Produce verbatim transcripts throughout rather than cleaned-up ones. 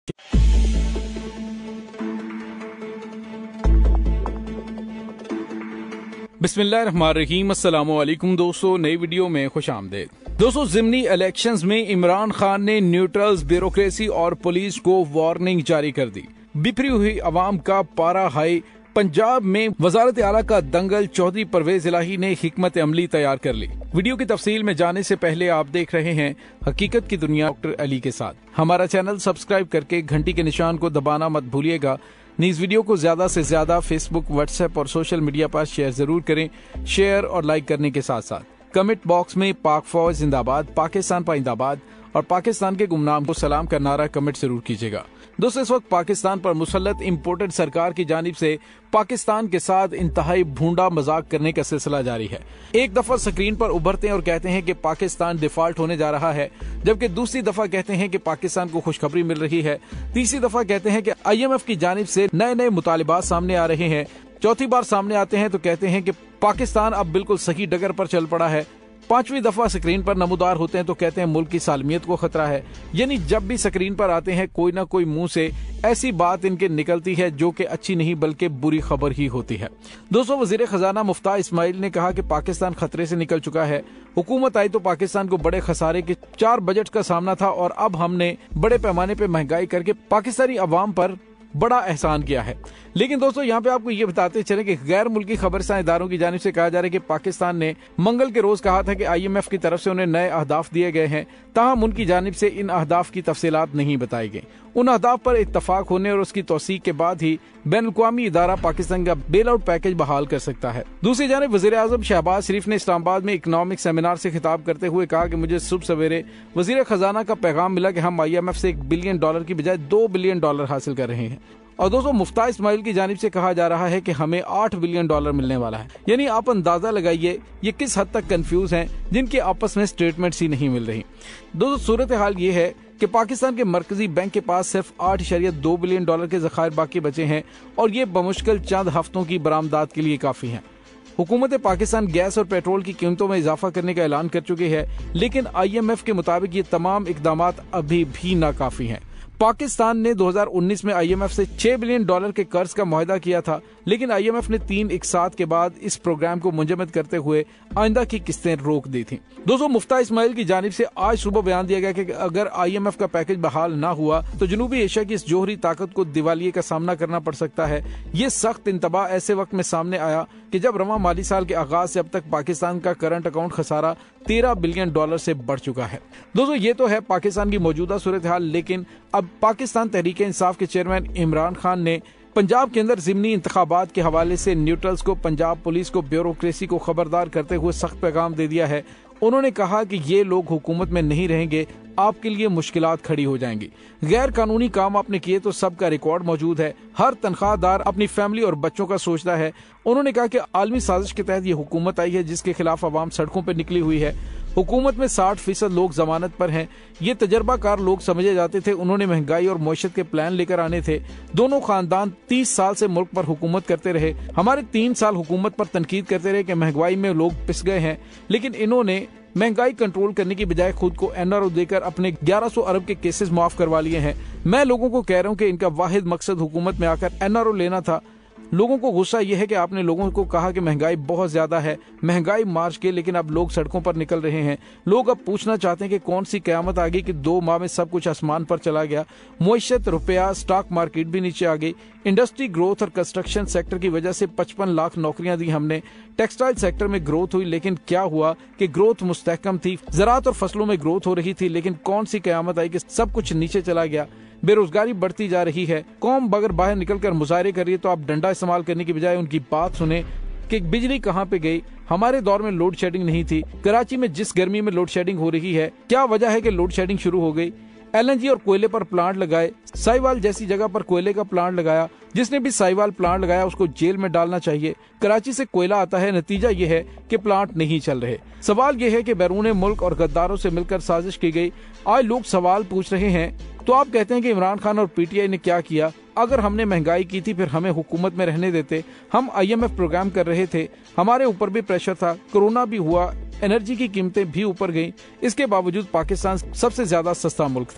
बिस्मिल्लाहिर्रहमानिर्रहीम, अस्सलाम वालेकुम दोस्तों, नई वीडियो में खुश आमदेद। दोस्तों, ज़िमनी इलेक्शंस में इमरान खान ने न्यूट्रल्स, ब्यूरोक्रेसी और पुलिस को वार्निंग जारी कर दी। बिखरी हुई अवाम का पारा हाई। पंजाब में वजारत आला का दंगल, चौधरी परवेज इलाही ने हिकमत अमली तैयार कर ली। वीडियो की तफसील में जाने से पहले आप देख रहे हैं हकीकत की दुनिया डॉक्टर अली के साथ। हमारा चैनल सब्सक्राइब करके घंटी के निशान को दबाना मत भूलिएगा। इस वीडियो को ज्यादा से ज्यादा फेसबुक, व्हाट्सएप और सोशल मीडिया पर शेयर जरूर करें। शेयर और लाइक करने के साथ साथ कमेंट बॉक्स में पाक फौज जिंदाबाद, पाकिस्तान पाइंदाबाद और पाकिस्तान के गुमनाम को सलाम का नारा कमेंट जरूर कीजिएगा। दोस्तों, इस वक्त पाकिस्तान पर मुसल्लत इम्पोर्टेड सरकार की जानिब से पाकिस्तान के साथ इंतहाई भूंडा मजाक करने का सिलसिला जारी है। एक दफा स्क्रीन पर उभरते हैं और कहते हैं कि पाकिस्तान डिफॉल्ट होने जा रहा है, जबकि दूसरी दफा कहते हैं कि पाकिस्तान को खुशखबरी मिल रही है। तीसरी दफा कहते हैं कि आई एम एफ की जानिब से नए नए मुतालिबात सामने आ रहे हैं। चौथी बार सामने आते हैं तो कहते हैं कि पाकिस्तान अब बिल्कुल सही डगर पर चल पड़ा है। पांचवी दफा स्क्रीन पर नमूदार होते हैं तो कहते हैं मुल्क की सालमियत को खतरा है। यानी जब भी स्क्रीन पर आते हैं कोई ना कोई मुंह से ऐसी बात इनके निकलती है जो कि अच्छी नहीं बल्कि बुरी खबर ही होती है। दोस्तों, वजीर खजाना मुफ्ता इस्माइल ने कहा कि पाकिस्तान खतरे से निकल चुका है। हुकूमत आई तो पाकिस्तान को बड़े खसारे के चार बजट का सामना था और अब हमने बड़े पैमाने पर महंगाई करके पाकिस्तानी अवाम पर बड़ा एहसान किया है। लेकिन दोस्तों, यहाँ पे आपको ये बताते चले कि गैर मुल्की खबरसां इदारों की जानिब से कहा जा रहा है कि पाकिस्तान ने मंगल के रोज कहा था कि आई एम एफ की तरफ से उन्हें नए अहदाफ दिए गए हैं, ताहम उनकी जानिब से इन अहदाफ की तफसीलात नहीं बताई गई। उन अहदाफ पर इत्तफाक होने और उसकी तौसीक के बाद ही बैनुल-अक़वामी इदारा पाकिस्तान का बेल आउट पैकेज बहाल कर सकता है। दूसरी जानिब वज़ीर आज़म शहबाज शरीफ ने इस्लामाबाद में इकनॉमिक सेमिनार से खिताब करते हुए कहा कि मुझे सुबह सवेरे वज़ीर खजाना का पैगाम मिला कि हम आई एम एफ से एक बिलियन डॉलर की बजाय दो बिलियन डॉलर हासिल कर रहे हैं। और दोस्तों, मुफ्ता इस्माइल की जानिब से कहा जा रहा है कि हमें आठ बिलियन डॉलर मिलने वाला है। यानी आप अंदाजा लगाइए ये किस हद तक कंफ्यूज हैं जिनके आपस में स्टेटमेंट्स ही नहीं मिल रही। दोस्तों, सूरत हाल ये है कि पाकिस्तान के मरकजी बैंक के पास सिर्फ आठ इशारिया दो बिलियन डॉलर के ज़खायर बाकी बचे हैं और ये बमुश्किल चंद हफ्तों की बरामदात के लिए काफी हैं। हुकूमत पाकिस्तान गैस और पेट्रोल की कीमतों में इजाफा करने का ऐलान कर चुकी है, लेकिन आई एम एफ के मुताबिक ये तमाम इकदाम अभी भी नाकाफी हैं। पाकिस्तान ने दो हज़ार उन्नीस में आई एम एफ से छह बिलियन डॉलर के कर्ज का मुआहदा किया था, लेकिन आई एम एफ ने तीन इकसात के बाद इस प्रोग्राम को मुंजमद करते हुए आइंदा की किस्तें रोक दी थी। दोस्तों, मुफ्ता इस्माइल की जानिब से आज सुबह बयान दिया गया कि अगर आई एम एफ का पैकेज बहाल ना हुआ तो जनूबी एशिया की इस जोहरी ताकत को दिवालिये का सामना करना पड़ सकता है। ये सख्त इंतबाह ऐसे वक्त में सामने आया कि जब रवां माली साल के आगाज से अब तक पाकिस्तान का करंट अकाउंट खसारा तेरह बिलियन डॉलर से बढ़ चुका है। दोस्तों, ये तो है पाकिस्तान की मौजूदा सूरत हाल, लेकिन अब पाकिस्तान तहरीक इंसाफ के चेयरमैन इमरान खान ने पंजाब के अंदर ज़िमनी इंतखाबात के हवाले से न्यूट्रल्स को, पंजाब पुलिस को, ब्यूरोक्रेसी को खबरदार करते हुए सख्त पैगाम दे दिया है। उन्होंने कहा कि ये लोग हुकूमत में नहीं रहेंगे, आपके लिए मुश्किलात खड़ी हो जाएंगी। गैर कानूनी काम आपने किए तो सबका रिकॉर्ड मौजूद है। हर तनख्वाहदार अपनी फैमिली और बच्चों का सोचता है। उन्होंने कहा कि आलमी साजिश के तहत ये हुकूमत आई है जिसके खिलाफ अवाम सड़कों पर निकली हुई है। हुकूमत में साठ फीसद लोग जमानत पर हैं। ये तजर्बाकार लोग समझे जाते थे। उन्होंने महंगाई और मईशत के प्लान लेकर आने थे। दोनों खानदान तीस साल से मुल्क पर हुकूमत करते रहे। हमारे तीन साल हुकूमत पर तनकीद करते रहे कि महंगाई में लोग पिस गए हैं, लेकिन इन्होंने महंगाई कंट्रोल करने की बजाय खुद को एन आर ओ देकर अपने ग्यारह सौ अरब के केसेस माफ करवा लिए हैं। मैं लोगों को कह रहा हूँ कि इनका वाहिद मकसद हुकूमत में आकर एन आर ओ लेना था। लोगों को गुस्सा यह है कि आपने लोगों को कहा कि महंगाई बहुत ज्यादा है, महंगाई मार्च के, लेकिन अब लोग सड़कों पर निकल रहे हैं। लोग अब पूछना चाहते हैं कि कौन सी कयामत आ गई कि दो माह में सब कुछ आसमान पर चला गया। मुईशत, रुपया, स्टॉक मार्केट भी नीचे आ गई। इंडस्ट्री ग्रोथ और कंस्ट्रक्शन सेक्टर की वजह से पचपन लाख नौकरियां दी हमने। टेक्सटाइल सेक्टर में ग्रोथ हुई, लेकिन क्या हुआ कि ग्रोथ मुस्तहकम थी। ज़राअत और फसलों में ग्रोथ हो रही थी, लेकिन कौन सी कयामत आई कि सब कुछ नीचे चला गया। बेरोजगारी बढ़ती जा रही है। कौम अगर बाहर निकलकर मुजाहरे कर रही है तो आप डंडा इस्तेमाल करने की बजाय उनकी बात सुने कि बिजली कहाँ पे गई। हमारे दौर में लोड शेडिंग नहीं थी। कराची में जिस गर्मी में लोड शेडिंग हो रही है, क्या वजह है कि लोड शेडिंग शुरू हो गई। एल एन जी और कोयले पर प्लांट लगाए। साहिवाल जैसी जगह पर कोयले का प्लांट लगाया। जिसने भी साहिवाल प्लांट लगाया उसको जेल में डालना चाहिए। कराची से कोयला आता है, नतीजा ये है कि प्लांट नहीं चल रहे। सवाल ये है कि बैरून मुल्क और गद्दारों से मिलकर साजिश की गई। आज लोग सवाल पूछ रहे हैं तो आप कहते हैं कि इमरान खान और पी टी आई ने क्या किया। अगर हमने महंगाई की थी फिर हमें हुकूमत में रहने देते। हम आई एम एफ प्रोग्राम कर रहे थे, हमारे ऊपर भी प्रेशर था, कोरोना भी हुआ, एनर्जी की कीमतें भी ऊपर गईं। इसके बावजूद पाकिस्तान सबसे ज्यादा सस्ता मुल्क था।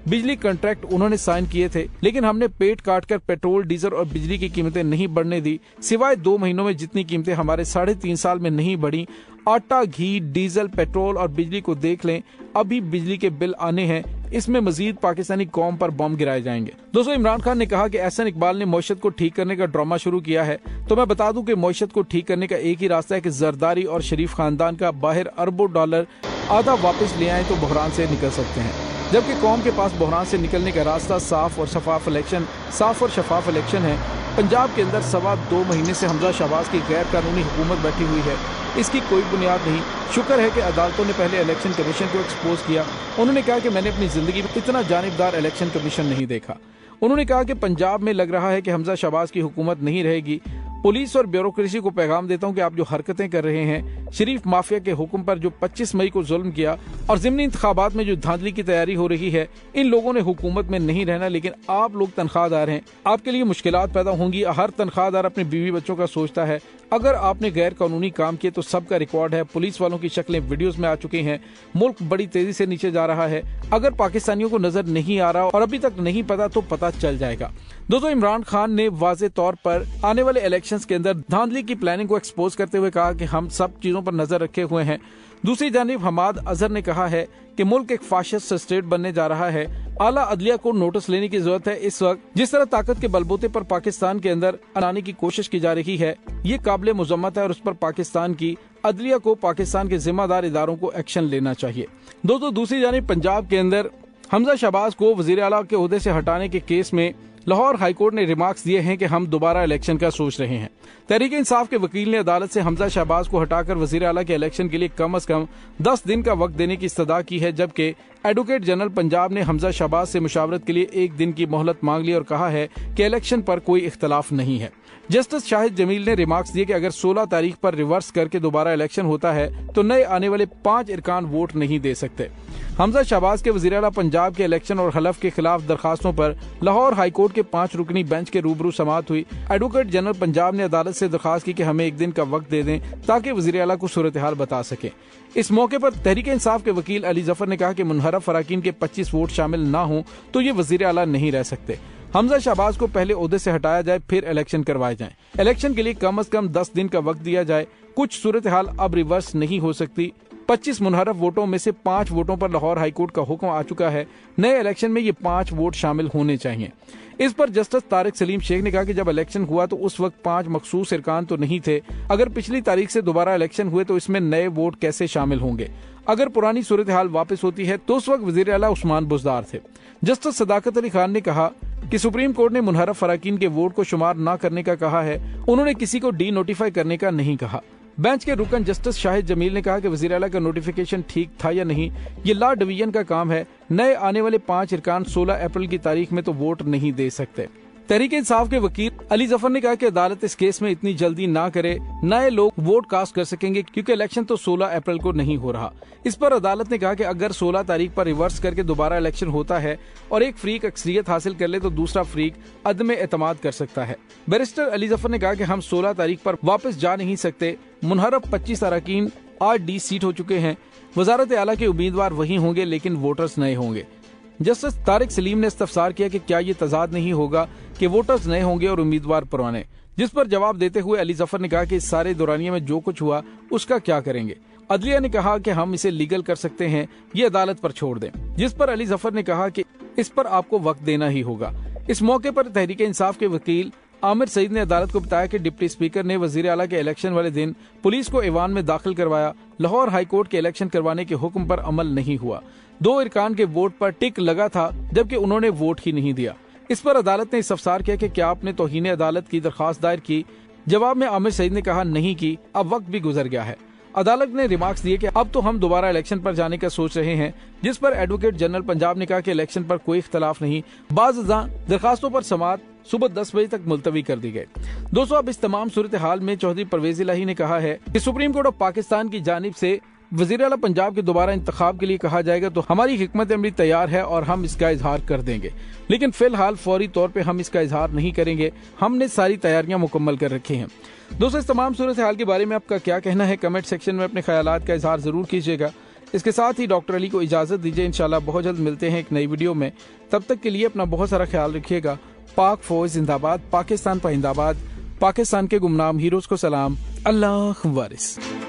बिजली कॉन्ट्रैक्ट उन्होंने साइन किए थे, लेकिन हमने पेट काटकर पेट्रोल, डीजल और बिजली की कीमतें नहीं बढ़ने दी। सिवाय दो महीनों में जितनी कीमतें हमारे साढ़े तीन साल में नहीं बढ़ी, आटा, घी, डीजल, पेट्रोल और बिजली को देख लें, अभी बिजली के बिल आने हैं। इसमें मजीद पाकिस्तानी कौम पर बम गिराए जाएंगे। दोस्तों, इमरान खान ने कहा कि एहसन इकबाल ने मईशत को ठीक करने का ड्रामा शुरू किया है। तो मैं बता दूं कि मईशत को ठीक करने का एक ही रास्ता है कि जरदारी और शरीफ खानदान का बाहर अरबों डॉलर आधा वापस ले आए तो बहरान से निकल सकते हैं। जबकि कौम के पास बहरान से निकलने का रास्ता साफ और शफाफ इलेक्शन साफ और शफाफ इलेक्शन है। पंजाब के अंदर सवा दो महीने से हमजा शहबाज की गैर कानूनी हुकूमत बैठी हुई है। इसकी कोई बुनियाद नहीं। शुक्र है कि अदालतों ने पहले इलेक्शन कमीशन को एक्सपोज किया। उन्होंने कहा कि मैंने अपनी जिंदगी में इतना जानिबदार इलेक्शन कमीशन नहीं देखा। उन्होंने कहा कि पंजाब में लग रहा है कि हमजा शहबाज की हुकूमत नहीं रहेगी। पुलिस और ब्यूरोक्रेसी को पैगाम देता हूं कि आप जो हरकतें कर रहे हैं, शरीफ माफिया के हुक्म पर जो पच्चीस मई को जुल्म किया और ज़िमनी इंतखाबात में जो धांधली की तैयारी हो रही है, इन लोगों ने हुकूमत में नहीं रहना। लेकिन आप लोग तनख्वाहदार हैं, आपके लिए मुश्किलात पैदा होंगी। हर तनख्वाहदार अपने बीवी बच्चों का सोचता है। अगर आपने गैर कानूनी काम किए तो सबका रिकॉर्ड है। पुलिस वालों की शक्लें वीडियोस में आ चुकी हैं। मुल्क बड़ी तेजी से नीचे जा रहा है। अगर पाकिस्तानियों को नजर नहीं आ रहा और अभी तक नहीं पता तो पता चल जाएगा। दोस्तों, इमरान खान ने वाज़े तौर पर आने वाले इलेक्शंस के अंदर धांधली की प्लानिंग को एक्सपोज करते हुए कहा कि हम सब चीजों पर नजर रखे हुए हैं। दूसरी जानिब हमाद अजहर ने कहा है कि मुल्क एक फाशिस्ट स्टेट बनने जा रहा है। आला अदलिया को नोटिस लेने की जरूरत है। इस वक्त जिस तरह ताकत के बलबूते पर पाकिस्तान के अंदर आने की कोशिश की जा रही है, ये काबिल मुजम्मत है और उस पर पाकिस्तान की अदलिया को, पाकिस्तान के जिम्मेदार इदारों को एक्शन लेना चाहिए। दोस्तों, दूसरी जानिब पंजाब के अंदर हमजा शहबाज को वजीर आला के ओहदे से हटाने के केस में लाहौर हाईकोर्ट ने रिमार्क्स दिए हैं कि हम दोबारा इलेक्शन का सोच रहे हैं। तहरीक इंसाफ के वकील ने अदालत से हमजा शहबाज को हटाकर वजीर आला के इलेक्शन के लिए कम अज कम दस दिन का वक्त देने की इस्तदा की है, जबकि एडवोकेट जनरल पंजाब ने हमजा शहबाज से मुशावरत के लिए एक दिन की मोहलत मांग ली और कहा है कि इलेक्शन पर कोई इख्तलाफ नहीं है। जस्टिस शाहिद जमील ने रिमार्क्स दिए कि अगर सोलह तारीख पर रिवर्स करके दोबारा इलेक्शन होता है तो नए आने वाले पांच इरकान वोट नहीं दे सकते। हमजा शहबाज के वजीर आला पंजाब के इलेक्शन और हलफ के खिलाफ दरखास्तों पर लाहौर हाईकोर्ट के पांच रुकनी बेंच के रूबरू समाअत हुई। एडवोकेट जनरल पंजाब ने अदालत से दरखास्त की कि हमें एक दिन का वक्त दे दें ताकि वजीर आला को सूरत हाल बता सके। इस मौके पर तहरीक इंसाफ के वकील अली जफर ने कहा कि मुनहरफ अराकीन के पच्चीस वोट शामिल न हों तो ये वजीर आला नहीं रह सकते। हमजा शहबाज को पहले ओहदे से हटाया जाए, फिर इलेक्शन करवाए जाएं। इलेक्शन के लिए कम अज कम दस दिन का वक्त दिया जाए। कुछ सूरत हाल अब रिवर्स नहीं हो सकती। पच्चीस मुनहरफ वोटों में से पांच वोटों पर लाहौर हाईकोर्ट का हुक्म आ चुका है। नए इलेक्शन में ये पांच वोट शामिल होने चाहिए। इस पर जस्टिस तारिक सलीम शेख ने कहा कि जब इलेक्शन हुआ तो उस वक्त पांच मखसूस इरकान तो नहीं थे। अगर पिछली तारीख से दोबारा इलेक्शन हुए तो इसमें नए वोट कैसे शामिल होंगे? अगर पुरानी सूरत हाल वापस होती है तो उस वक्त वजीर आला उस्मान बुज़दार थे। जस्टिस सदाकत अली खान ने कहा कि सुप्रीम कोर्ट ने मुनहरफ अराकीन के वोट को शुमार न करने का कहा है, उन्होंने किसी को डी नोटिफाई करने का नहीं कहा। बेंच के रुकन जस्टिस शाहिद जमील ने कहा कि वजीर आला का नोटिफिकेशन ठीक था या नहीं, ये लॉ डिवीजन का काम है। नए आने वाले पांच इरकान सोलह अप्रैल की तारीख में तो वोट नहीं दे सकते। तहरीक इंसाफ के वकील अली जफर ने कहा कि अदालत इस केस में इतनी जल्दी ना करे, नए लोग वोट कास्ट कर सकेंगे क्योंकि इलेक्शन तो सोलह अप्रैल को नहीं हो रहा। इस पर अदालत ने कहा कि अगर सोलह तारीख पर रिवर्स करके दोबारा इलेक्शन होता है और एक फ्रीक अक्सरियत हासिल कर ले तो दूसरा फ्रीक अदम एतमाद कर सकता है। बैरिस्टर अली जफर ने कहा कि हम सोलह तारीख पर वापस जा नहीं सकते। मुनहरफ पच्चीस अराकीन आर डी सीट हो चुके हैं। वजारत आला के उम्मीदवार वही होंगे लेकिन वोटर्स नए होंगे। जस्टिस तारिक सलीम ने इस्तफसार किया कि क्या ये तजाद नहीं होगा कि वोटर्स नए होंगे और उम्मीदवार पुराने, जिस पर जवाब देते हुए अली जफर ने कहा कि इस सारे दौरानिया में जो कुछ हुआ उसका क्या करेंगे। अदलिया ने कहा कि हम इसे लीगल कर सकते हैं, ये अदालत पर छोड़ दें, जिस पर अली जफर ने कहा कि इस पर आपको वक्त देना ही होगा। इस मौके पर तहरीक इंसाफ के वकील आमिर सईद ने अदालत को बताया कि डिप्टी स्पीकर ने वजीर आला के इलेक्शन वाले दिन पुलिस को ऐवान में दाखिल करवाया। लाहौर हाईकोर्ट के इलेक्शन करवाने के हुक्म पर अमल नहीं हुआ। दो इरकान के वोट पर टिक लगा था जबकि उन्होंने वोट ही नहीं दिया। इस पर अदालत ने इस्तफसार किया कि क्या आपने तौहीन अदालत की दरखास्त दायर की? जवाब में आमिर सईद ने कहा नहीं की, अब वक्त भी गुजर गया है। अदालत ने रिमार्क्स दिए कि अब तो हम दोबारा इलेक्शन पर जाने का सोच रहे हैं, जिस पर एडवोकेट जनरल पंजाब ने कहा कि इलेक्शन पर कोई इख्तलाफ नहीं। बाज़ दरखास्तों पर समाअत सुबह दस बजे तक मुलतवी कर दी गई। दोस्तों, अब इस तमाम सूरत हाल में चौधरी परवेज इलाही ने कहा है कि सुप्रीम कोर्ट ऑफ पाकिस्तान की जानिब से वजीर आला पंजाब के दोबारा इंतखाब के लिए कहा जाएगा तो हमारी हिकमत अमली तैयार है और हम इसका इजहार कर देंगे, लेकिन फिलहाल फौरी तौर पे हम इसका इजहार नहीं करेंगे। हमने सारी तैयारियां मुकम्मल कर रखी हैं। दोस्तों, इस तमाम सूरत हाल के बारे में आपका क्या कहना है? कमेंट सेक्शन में अपने ख्यालात का इजहार जरूर कीजिएगा। इसके साथ ही डॉक्टर अली को इजाजत दीजिए। इंशाल्लाह बहुत जल्द मिलते हैं एक नई वीडियो में। तब तक के लिए अपना बहुत सारा ख्याल रखिएगा। पाक फौज जिंदाबाद, पाकिस्तान पाइंदाबाद, पाकिस्तान के गुमनाम हीरोज को सलाम। अल्लाह वारिस।